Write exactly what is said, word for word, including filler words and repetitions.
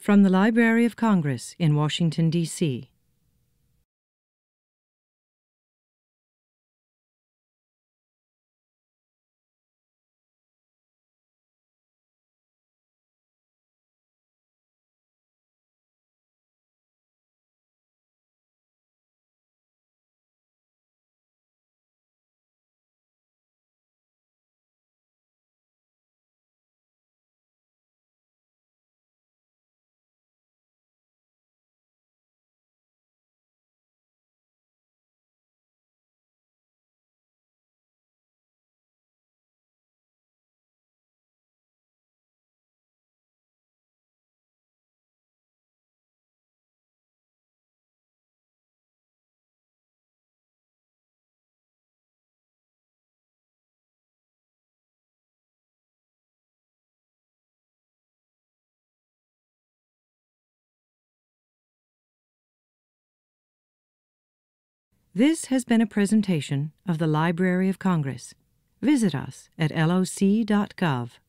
From the Library of Congress in Washington, D C This has been a presentation of the Library of Congress. Visit us at L O C dot gov.